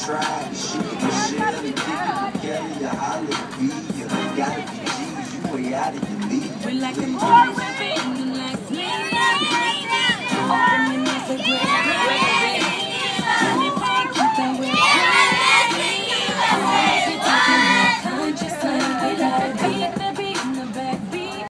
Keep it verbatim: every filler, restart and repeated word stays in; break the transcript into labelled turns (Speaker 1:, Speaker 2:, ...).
Speaker 1: try to shoot the shell and kick it together. You holler to be, you gotta be G's, you way out of your league.
Speaker 2: We're like a boy, we're being like me, open and it's a great